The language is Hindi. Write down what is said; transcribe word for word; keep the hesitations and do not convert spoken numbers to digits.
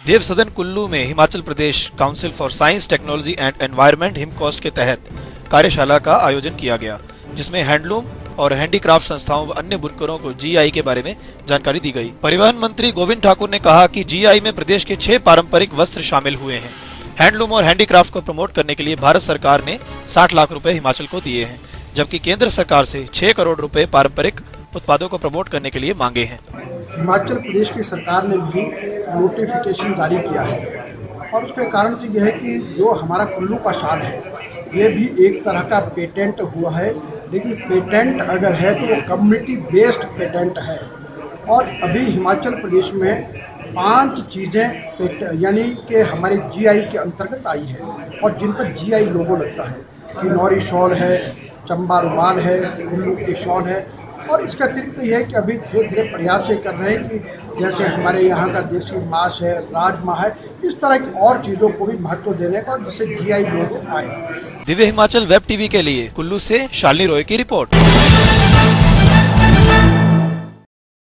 देव सदन कुल्लू में Himachal Pradesh council for science technology and environment HIMCOSTE के तहत कार्यशाला का आयोजन किया गया, जिसमें हैंडलूम और हैंडीक्राफ्ट संस्थाओं व अन्य बुनकरों को जीआई के बारे में जानकारी दी गई। परिवहन मंत्री गोविंद ठाकुर ने कहा कि जीआई में प्रदेश के छह पारंपरिक वस्त्र शामिल हुए हैं। हैंडलूम और हैंडीक्राफ्ट को प्रमोट करने के लिए भारत सरकार ने साठ लाख रुपए हिमाचल को दिए हैं, जबकि केंद्र सरकार से छह करोड़ रुपए पारंपरिक उत्पादों को प्रमोट करने के लिए मांगे हैं। हिमाचल प्रदेश की सरकार ने भी नोटिफिकेशन जारी किया है और उसके कारण से यह है कि जो हमारा कुल्लू का शाल है ये भी एक तरह का पेटेंट हुआ है, लेकिन पेटेंट अगर है तो वो कम्युनिटी बेस्ड पेटेंट है। और अभी हिमाचल प्रदेश में पांच चीज़ें यानी कि हमारे जीआई के अंतर्गत आई है और जिन पर जीआई लोगो लगता है। किन्नौरी शॉल है, चंबा रुमाल है, कुल्लू की शॉल है। और इसका अतिरिक्त यह है कि अभी धीरे धीरे प्रयास ये कर रहे हैं कि जैसे हमारे यहाँ का देसी मांस है, राजमा है, इस तरह की और चीज़ों को भी महत्व देने का, जिससे जीआई लोगो आए। दिव्य हिमाचल वेब टीवी के लिए कुल्लू से शालिनी रॉय की रिपोर्ट।